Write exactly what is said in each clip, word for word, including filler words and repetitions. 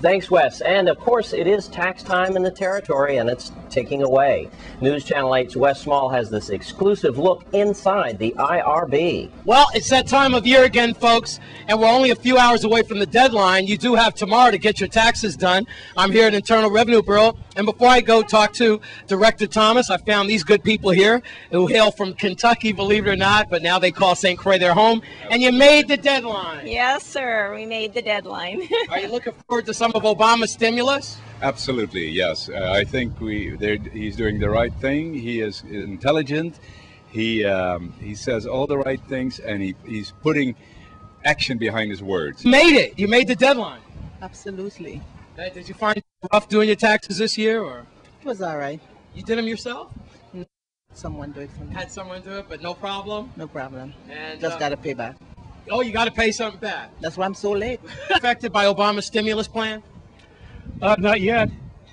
Thanks, Wes. And of course, it is tax time in the territory, and it's ticking away. News Channel eight's Wes Small has this exclusive look inside the I R B. Well, it's that time of year again, folks, and we're only a few hours away from the deadline. You do have tomorrow to get your taxes done. I'm here at Internal Revenue Bureau, and before I go talk to Director Thomas, I found these good people here who hail from Kentucky, believe it or not, but now they call Saint Croix their home, and you made the deadline. Yes, sir. We made the deadline. Are you looking forward to some of Obama's stimulus? Absolutely, yes. Uh, I think we he's doing the right thing. He is intelligent. He um, he says all the right things, and he, he's putting action behind his words. You made it. You made the deadline. Absolutely. Uh, Did you find it rough doing your taxes this year, or It was all right. you did them yourself? Someone do it for me. Had someone do it, but no problem. No problem. And Just uh, got to pay back. oh, you got to pay something back. That's why I'm so late. Affected by Obama's stimulus plan? Uh, not yet.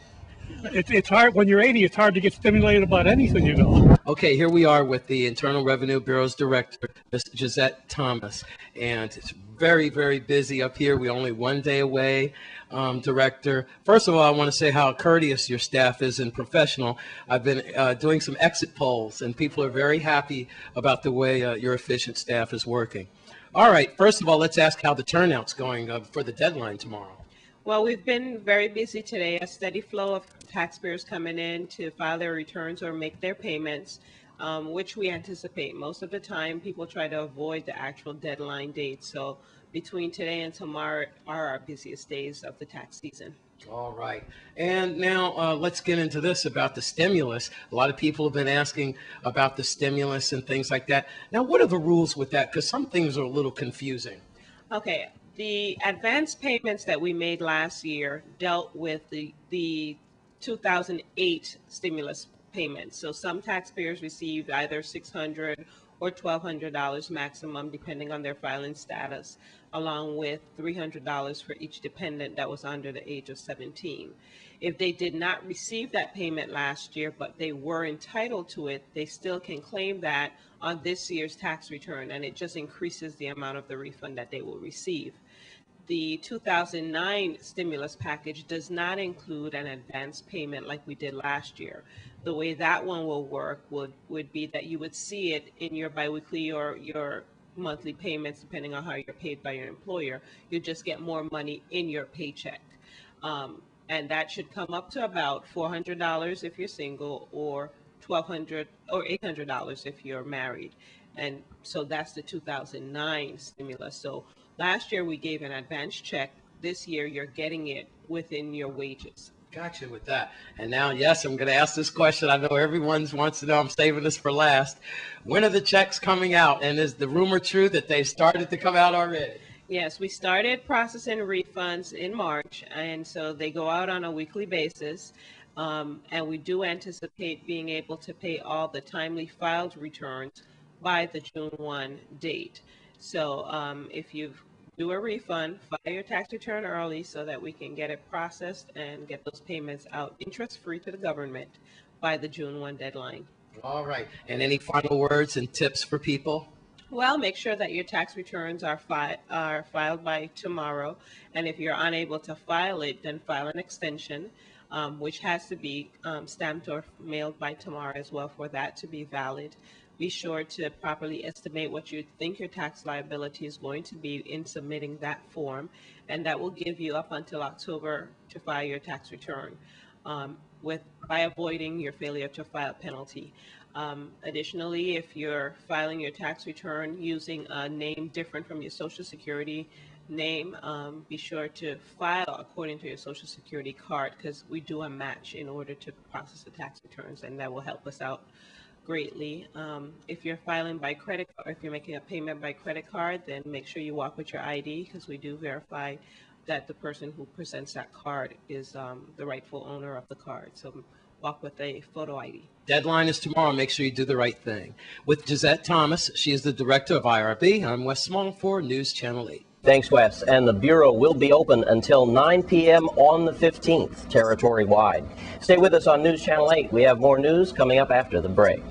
It's it's hard when you're eighty. It's hard to get stimulated about anything, you know. Okay, here we are with the Internal Revenue Bureau's director, Miz Gisette Thomas, and it's very, very busy up here. We're only one day away, um, Director. First of all, I want to say how courteous your staff is and professional. I've been uh, doing some exit polls, and people are very happy about the way uh, your efficient staff is working. All right, first of all, let's ask how the turnout's going uh, for the deadline tomorrow. Well, we've been very busy today, a steady flow of taxpayers coming in to file their returns or make their payments, um, which we anticipate. Most of the time, people try to avoid the actual deadline date. So between today and tomorrow are our busiest days of the tax season. All right. And now uh, let's get into this about the stimulus. A lot of people have been asking about the stimulus and things like that. Now, what are the rules with that? Because some things are a little confusing. Okay. The advance payments that we made last year dealt with the, the two thousand eight stimulus payments. So some taxpayers received either six hundred dollars or twelve hundred dollars maximum, depending on their filing status, along with three hundred dollars for each dependent that was under the age of seventeen. If they did not receive that payment last year, but they were entitled to it, they still can claim that on this year's tax return, and it just increases the amount of the refund that they will receive. The two thousand nine stimulus package does not include an advance payment like we did last year. The way that one will work would, would be that you would see it in your biweekly or your monthly payments, depending on how you're paid by your employer. You just get more money in your paycheck. Um, and that should come up to about four hundred dollars if you're single, or twelve hundred dollars or eight hundred dollars if you're married. And so that's the two thousand nine stimulus. So last year we gave an advance check. This year you're getting it within your wages. Gotcha with that. And now, yes, I'm going to ask this question. I know everyone wants to know. I'm saving this for last. When are the checks coming out? And is the rumor true that they started to come out already? Yes, we started processing refunds in March, and so they go out on a weekly basis. Um, and we do anticipate being able to pay all the timely filed returns by the June first date. So um, if you do a refund, file your tax return early so that we can get it processed and get those payments out interest-free to the government by the June first deadline. All right. And any final words and tips for people? Well, make sure that your tax returns are, fi are filed by tomorrow. And if you're unable to file it, then file an extension, um, which has to be um, stamped or mailed by tomorrow as well for that to be valid. Be sure to properly estimate what you think your tax liability is going to be in submitting that form, and that will give you up until October to file your tax return um, with by avoiding your failure to file penalty. Um, additionally, if you're filing your tax return using a name different from your Social Security name, um, be sure to file according to your Social Security card, because we do a match in order to process the tax returns, and that will help us out greatly. Um, if you're filing by credit, or if you're making a payment by credit card, then make sure you walk with your I D, because we do verify that the person who presents that card is um, the rightful owner of the card. So walk with a photo I D. Deadline is tomorrow. Make sure you do the right thing. With Gisette Thomas, she is the director of I R B. I'm Wes Small for News Channel eight. Thanks, Wes. And the Bureau will be open until nine p m on the fifteenth, territory-wide. Stay with us on News Channel eight. We have more news coming up after the break.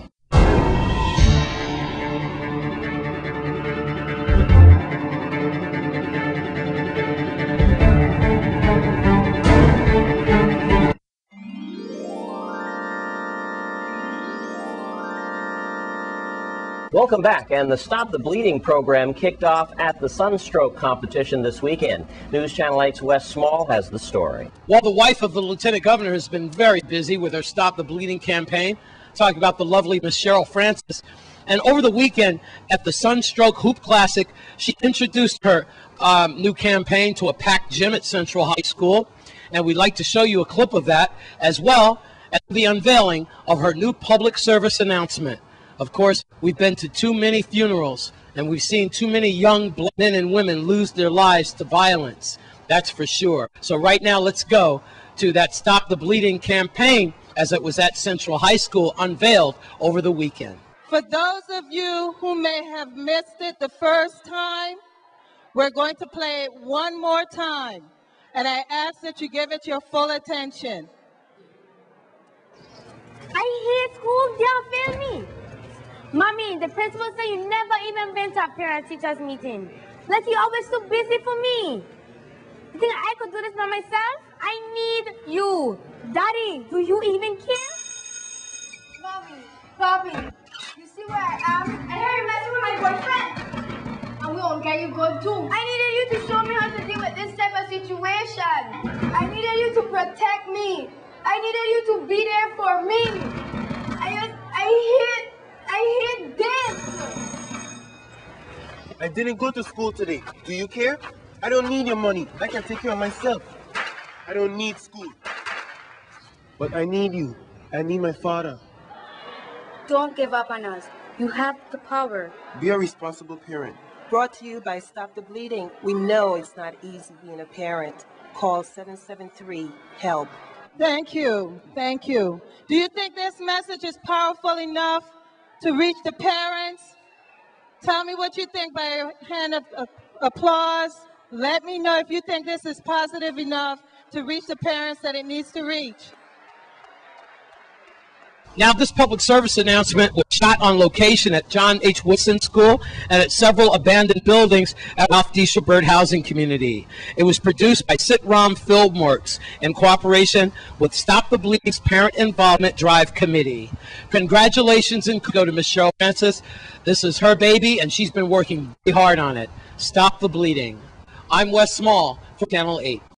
Welcome back. And the Stop the Bleeding program kicked off at the Sunstroke competition this weekend. News Channel eight's Wes Small has the story. Well, the wife of the Lieutenant Governor has been very busy with her Stop the Bleeding campaign, talking about the lovely Miss Cheryl Francis. And over the weekend at the Sunstroke Hoop Classic, she introduced her um, new campaign to a packed gym at Central High School. And we'd like to show you a clip of that, as well as the unveiling of her new public service announcement. Of course, we've been to too many funerals, and we've seen too many young black men and women lose their lives to violence. That's for sure. So right now, let's go to that Stop the Bleeding campaign as it was at Central High School, unveiled over the weekend. For those of you who may have missed it the first time, we're going to play it one more time. And I ask that you give it your full attention. I hate school, they don't fail me. Mommy, the principal said you never even been to a parent-teachers meeting. Like you always so busy for me. You think I could do this by myself? I need you. Daddy, do you even care? Mommy, Bobby, you see where I am? And here you're messing with my boyfriend. And we won't get you good too. I needed you to show me how to deal with this type of situation. I needed you to protect me. I needed you to be there for me. I just, I hate, I hate this. I didn't go to school today. Do you care? I don't need your money. I can take care of myself. I don't need school. But I need you. I need my father. Don't give up on us. You have the power. Be a responsible parent. Brought to you by Stop the Bleeding. We know it's not easy being a parent. Call seven seven three, HELP. Thank you. Thank you. Do you think this message is powerful enough to reach the parents? Tell me what you think by a hand of uh, applause. Let me know if you think this is positive enough to reach the parents that it needs to reach. Now, this public service announcement was shot on location at John H. Woodson School and at several abandoned buildings at Ralph D. Schubert Housing Community. It was produced by Sitram Filmworks in cooperation with Stop the Bleeding's Parent Involvement Drive Committee. Congratulations and go to Miss Cheryl Francis. This is her baby, and she's been working very hard on it. Stop the Bleeding. I'm Wes Small for Channel eight.